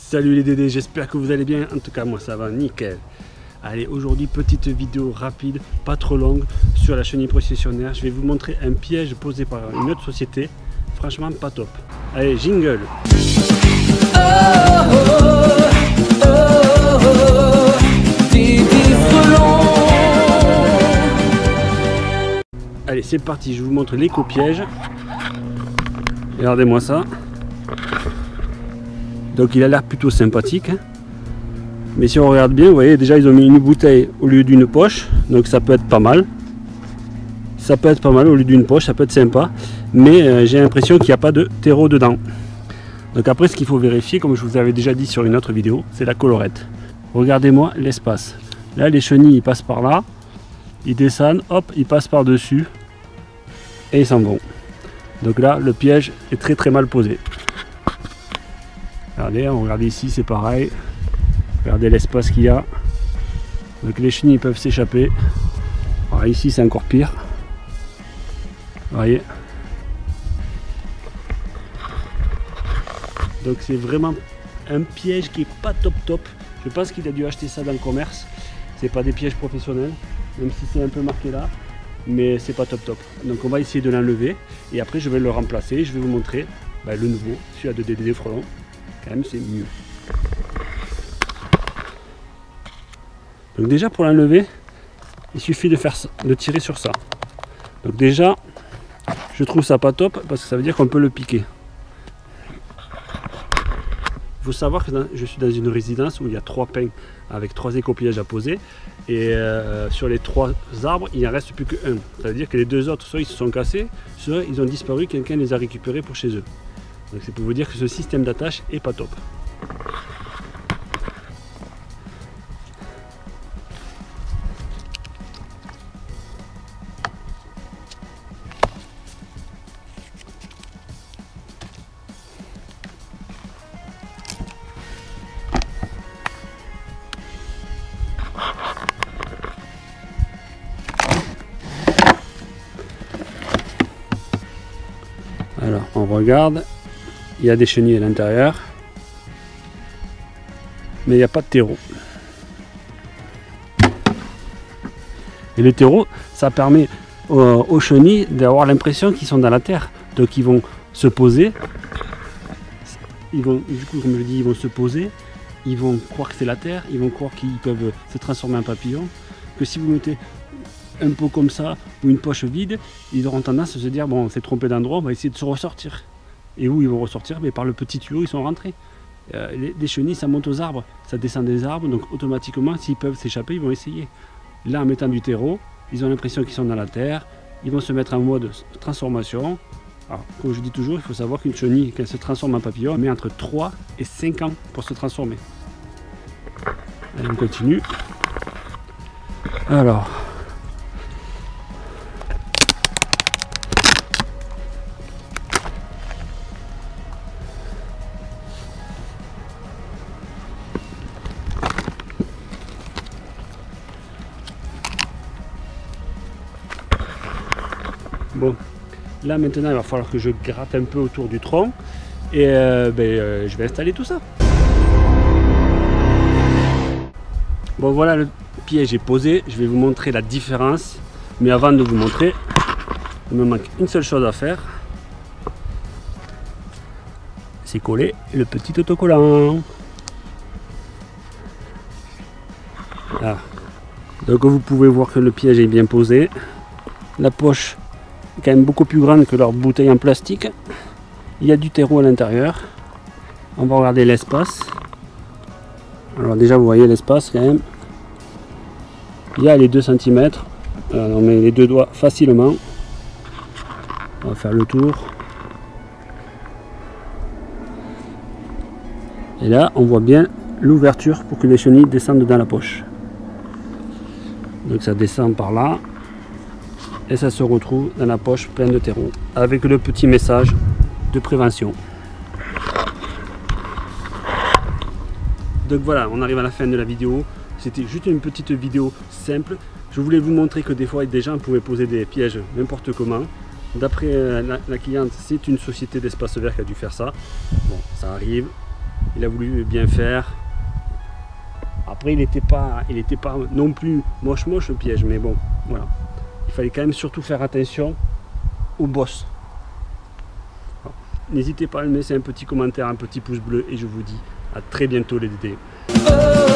Salut les Dédés, j'espère que vous allez bien. En tout cas moi ça va nickel. Allez, aujourd'hui petite vidéo rapide, pas trop longue, sur la chenille processionnaire. Je vais vous montrer un piège posé par une autre société. Franchement pas top. Allez, jingle. Allez, c'est parti, je vous montre l'éco-piège. Regardez-moi ça. Donc il a l'air plutôt sympathique, hein. Mais si on regarde bien, vous voyez, déjà ils ont mis une bouteille au lieu d'une poche, donc ça peut être pas mal. Ça peut être pas mal au lieu d'une poche, ça peut être sympa, mais j'ai l'impression qu'il n'y a pas de terreau dedans. Donc après, ce qu'il faut vérifier, comme je vous avais déjà dit sur une autre vidéo, c'est la collerette. Regardez-moi l'espace. Là, les chenilles, ils passent par là, ils descendent, hop, ils passent par-dessus, et ils s'en vont. Donc là, le piège est très très mal posé. Regardez, on regarde ici, c'est pareil. Regardez l'espace qu'il y a. Donc les chenilles peuvent s'échapper. Ici, c'est encore pire. Vous voyez. Donc c'est vraiment un piège qui est pas top top. Je pense qu'il a dû acheter ça dans le commerce. C'est pas des pièges professionnels, même si c'est un peu marqué là. Mais c'est pas top top. Donc on va essayer de l'enlever. Et après, je vais le remplacer. Je vais vous montrer le nouveau, celui-là de Dédé Frelon. Quand même, c'est mieux. Donc déjà pour l'enlever, il suffit de tirer sur ça. Donc déjà, je trouve ça pas top parce que ça veut dire qu'on peut le piquer. Il faut savoir que je suis dans une résidence où il y a 3 pins avec 3 éco-pièges à poser. Et sur les 3 arbres, il n'en reste plus qu'un. Ça veut dire que les 2 autres, soit ils se sont cassés, soit ils ont disparu, quelqu'un les a récupérés pour chez eux. Donc c'est pour vous dire que ce système d'attache est pas top. Alors on regarde. Il y a des chenilles à l'intérieur, mais il n'y a pas de terreau. Et le terreau, ça permet aux chenilles d'avoir l'impression qu'ils sont dans la terre. Donc ils vont se poser. Du coup, comme je le dis, ils vont se poser. Ils vont croire que c'est la terre. Ils vont croire qu'ils peuvent se transformer en papillon. Que si vous mettez un pot comme ça ou une poche vide, ils auront tendance à se dire bon, on s'est trompé d'endroit, on va essayer de se ressortir. Et où ils vont ressortir? Mais par le petit tuyau, ils sont rentrés. Les chenilles, ça monte aux arbres, ça descend des arbres, donc automatiquement, s'ils peuvent s'échapper, ils vont essayer. Là, en mettant du terreau, ils ont l'impression qu'ils sont dans la terre, ils vont se mettre en mode transformation. Alors, comme je dis toujours, il faut savoir qu'une chenille, quand elle se transforme en papillon, elle met entre 3 et 5 ans pour se transformer. Allez, on continue. Alors... Bon, là maintenant il va falloir que je gratte un peu autour du tronc et je vais installer tout ça. Bon voilà, le piège est posé, je vais vous montrer la différence. Mais avant de vous montrer, il me manque une seule chose à faire. C'est coller le petit autocollant. Là. Donc vous pouvez voir que le piège est bien posé. La poche est quand même beaucoup plus grande que leur bouteille en plastique. Il y a du terreau à l'intérieur. On va regarder l'espace. Alors déjà vous voyez l'espace quand même. Il y a les 2 cm. On met les 2 doigts facilement. On va faire le tour. Et là on voit bien l'ouverture pour que les chenilles descendent dans la poche. Donc ça descend par là. Et ça se retrouve dans la poche pleine de terreau avec le petit message de prévention. Donc voilà, on arrive à la fin de la vidéo. C'était juste une petite vidéo simple. Je voulais vous montrer que des fois des gens pouvaient poser des pièges n'importe comment. D'après la cliente, c'est une société d'espace vert qui a dû faire ça. Bon, ça arrive. il a voulu bien faire. Après, il n'était pas non plus moche le piège, mais bon, voilà. Il fallait quand même surtout faire attention au boss. N'hésitez pas à me laisser un petit commentaire, un petit pouce bleu, et je vous dis à très bientôt les Dédés.